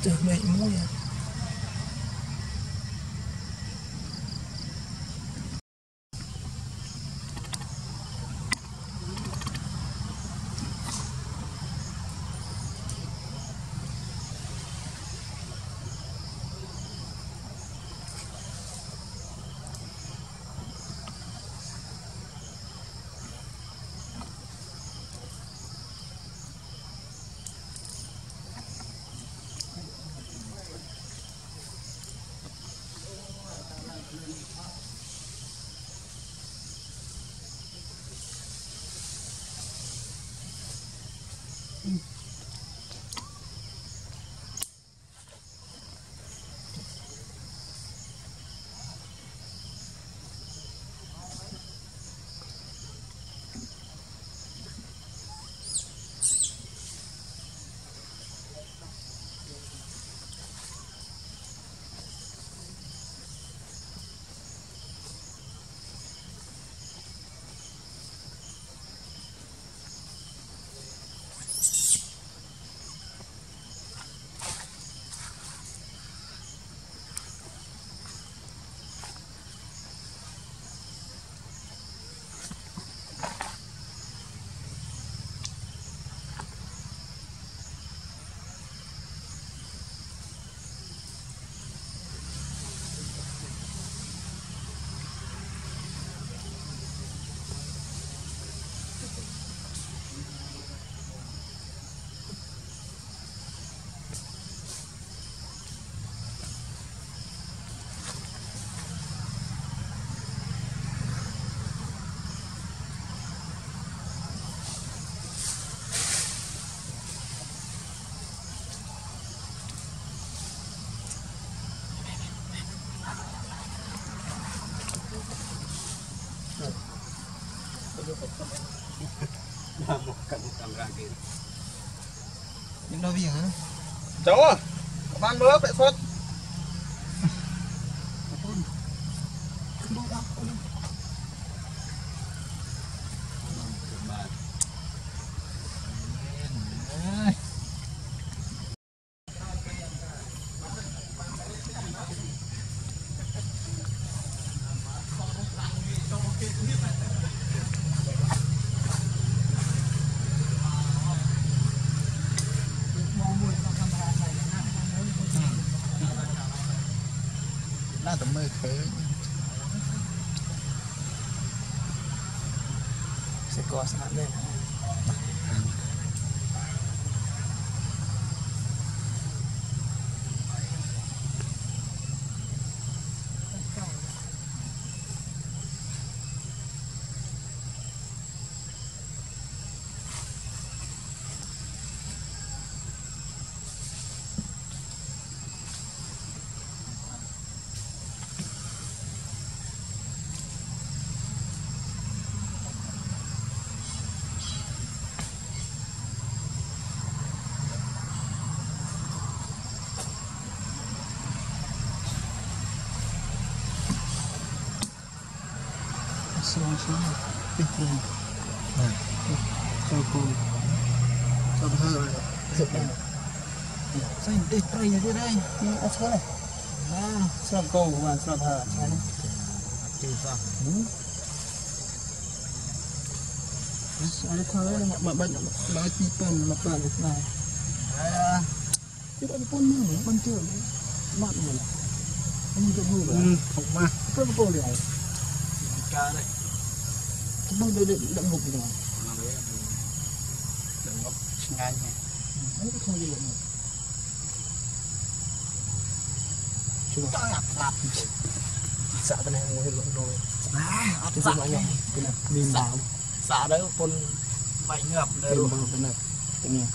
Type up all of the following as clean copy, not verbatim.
Từ mẹ mua à. Một cận camera kia. Những đâu gì hả? Cháu à, ban bữa vệ xuất. Nó tụi mày khởi sẽ có sẵn đây. Xuống bịch lên cho cô cho thơ xanh tít đây như thế đây nhưng ở chỗ này xong cô và xong thơ thì sao anh thơ mà bệnh nói chi phần mà toàn được này chứ có con nữa con chưa mặn rồi anh cứ vui không mà có cô liền ca đây chúng tôi đậm ngục rồi đậm ngục ngay nha không đi được chúng ta lặp sợ bên này ngồi lộn rồi chúng ta nhỏ cái này mình bảo sợ đấy con vậy ngập đây rồi cái này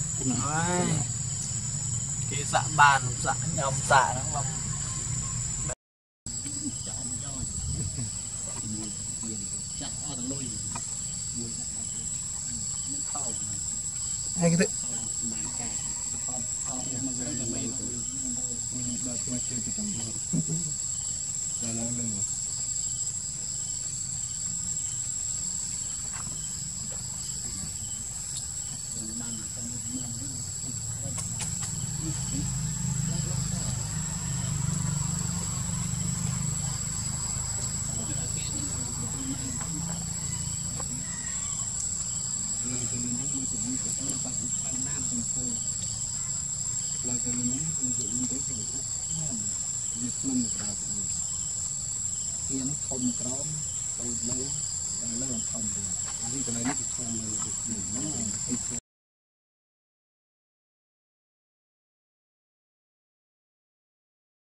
cái dạ bàn dạ nhầm dạ nó làm hai cái tự thôn tròn tôi lấy lên thôn đi cái này nó thôn đi